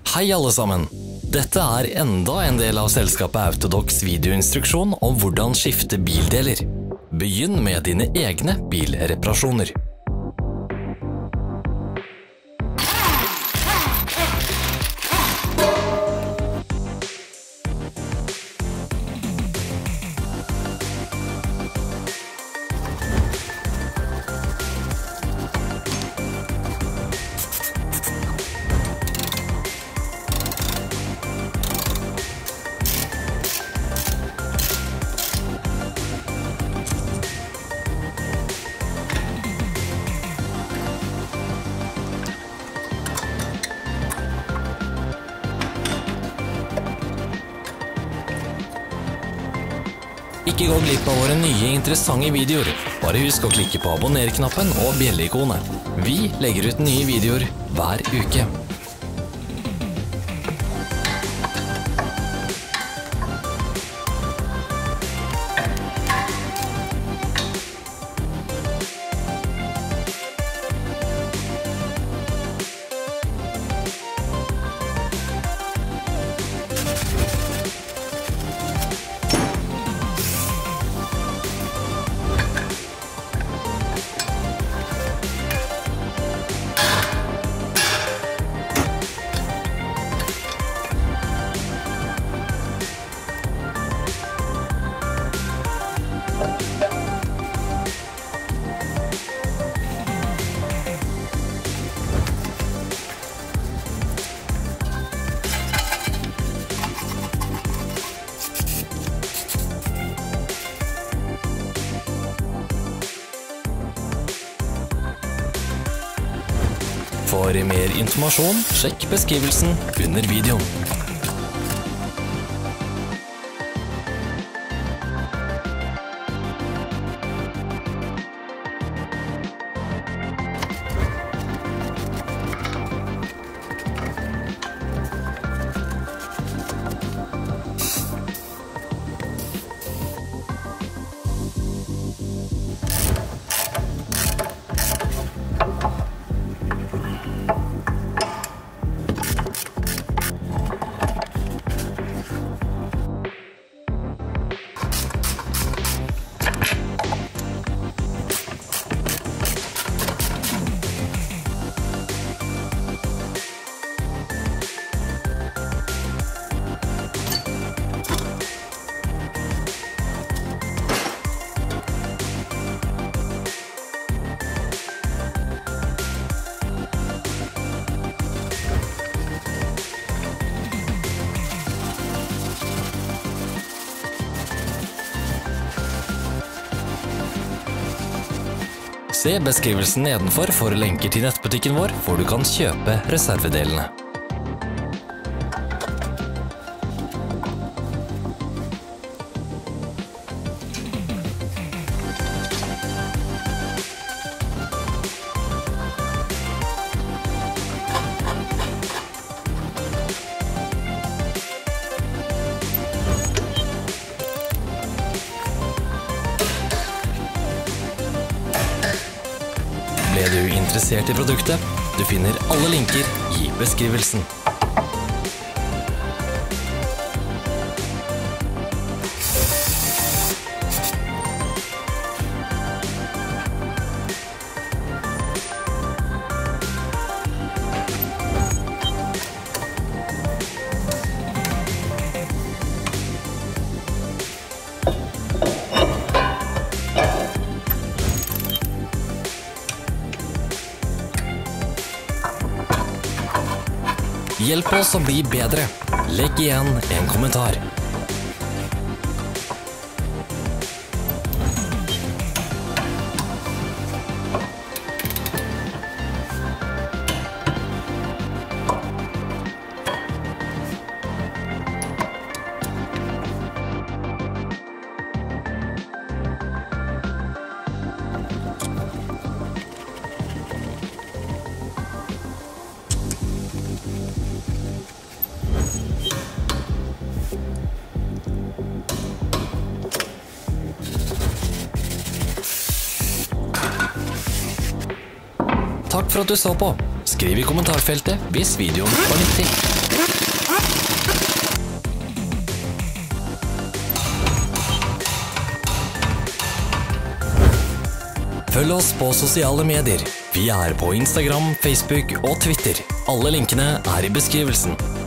Hei alle sammen! Dette er enda en del av selskapet Autodocs videoinstruksjon om hvordan skifte bildeler. Begynn med dine egne bilreparasjoner. Ikke gå glipp av våre nye interessante videoer. Bare husk å klikke på abonner-knappen og bjelle-ikonet. Vi legger ut nye videoer hver uke. For mer informasjon, sjekk beskrivelsen under videoen. Se beskrivelsen nedenfor for lenker til nettbutikken vår, hvor du kan kjøpe reservedelene. Ble du interessert i produktet? Du finner alle linker i beskrivelsen. Hjelp oss å bli bedre. Legg igjen en kommentar. Takk for at du så på. skriv i kommentarfeltet hvis videoen var nyttig. Følg oss på sosiale medier. Vi er på Instagram, Facebook og Twitter. Alle linkene er i beskrivelsen.